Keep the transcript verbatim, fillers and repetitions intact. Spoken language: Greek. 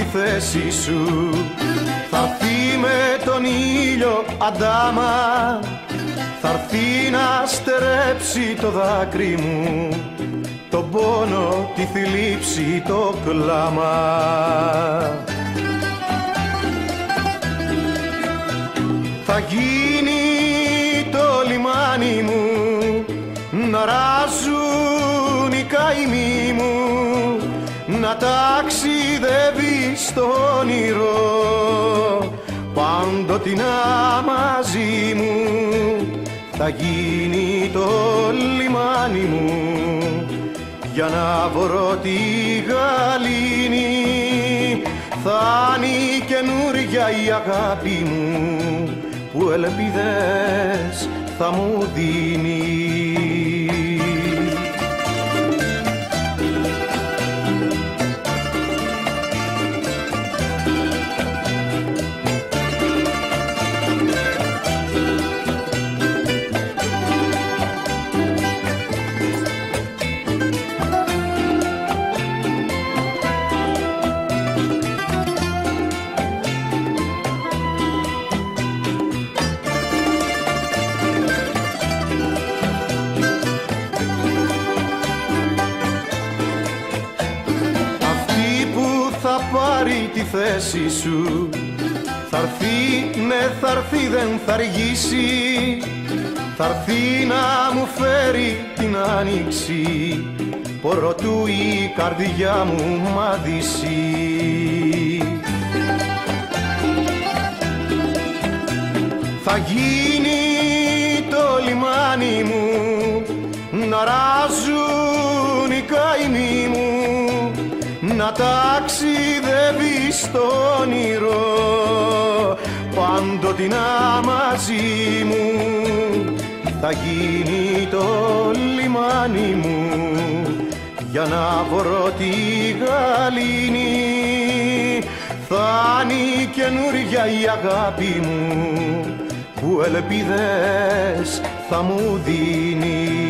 θέση σου. Θa'ρθεί με τον ήλιο αντάμα, θa'ρθεί να στερέψει το δάκρυ μου, τον πόνο, τη θλίψη, το κλάμα. Θα γίνει το λιμάνι μου, να ράζουν οι καημοί μου, να ταξιδεύει στο όνειρο, πάντοτινά μαζί μου. Θα γίνει το λιμάνι μου, για να βρω τη γαλήνη, θα είναι η καινούρια η αγάπη μου, που ελπίδες θα μου δίνει. Θα πάρει τη θέση σου, θa'ρθεί, ναι θa'ρθεί, δεν θα αργήσει, θa'ρθεί να μου φέρει την άνοιξη, προτού η καρδιά μου μαδίσει. Θα γίνει το λιμάνι μου, να ράζουν οι καημοί μου, να ταξιδεύει στο όνειρο, πάντοτινά μαζί μου. Θα γίνει το λιμάνι μου, για να βρω τη γαλήνη, θα είναι η καινούρια η αγάπη μου, που ελπίδες θα μου δίνει.